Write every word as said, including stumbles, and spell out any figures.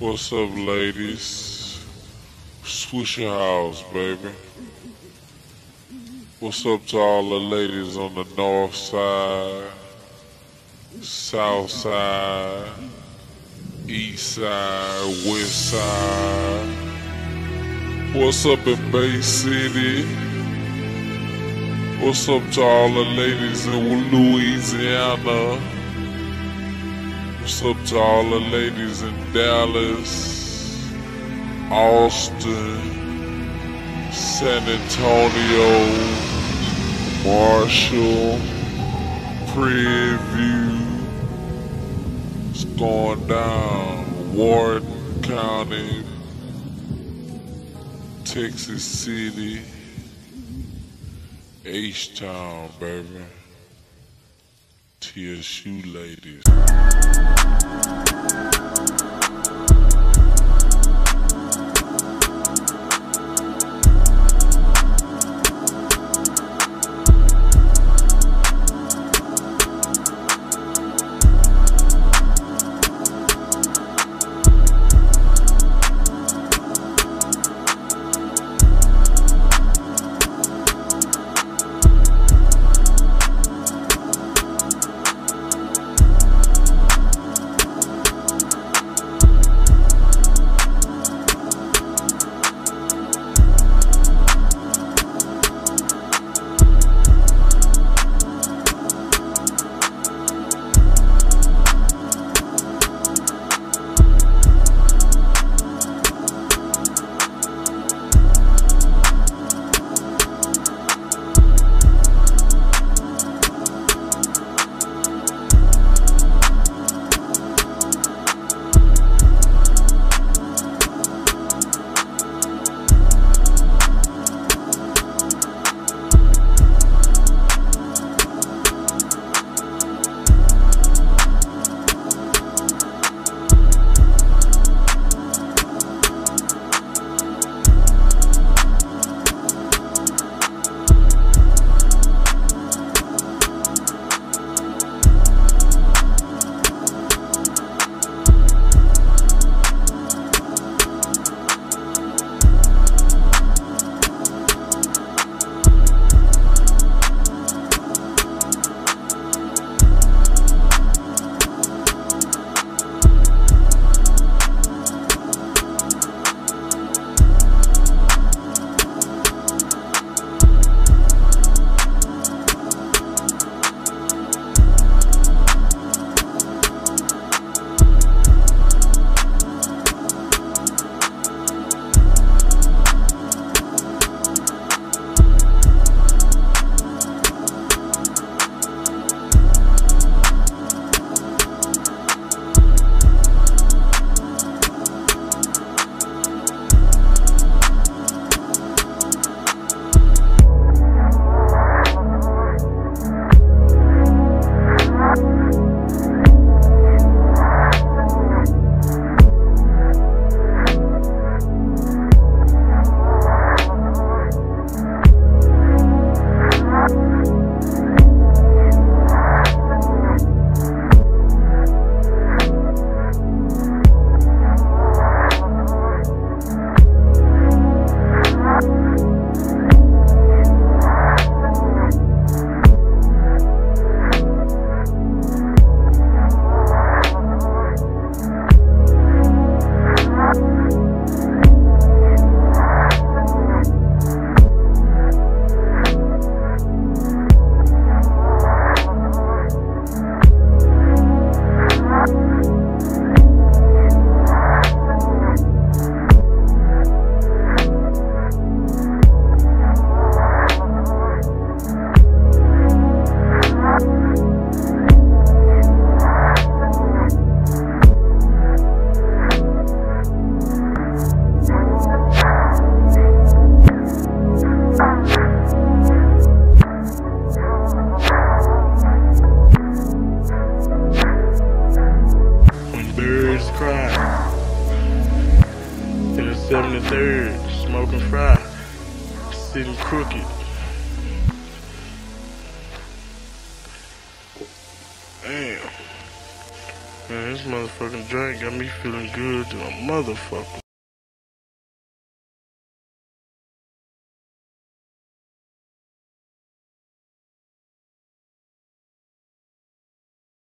What's up, ladies? Swisher House, baby. What's up to all the ladies on the north side, south side, east side, west side? What's up in Bay City? What's up to all the ladies in Louisiana? What's up to all the ladies in Dallas, Austin, San Antonio, Marshall, Prairie View? It's going down. Warden County, Texas City, H-Town, baby. T S U ladies. seventy-third, smoking fry, sitting crooked. Damn. Man, this motherfucking drink got me feeling good to a motherfucker.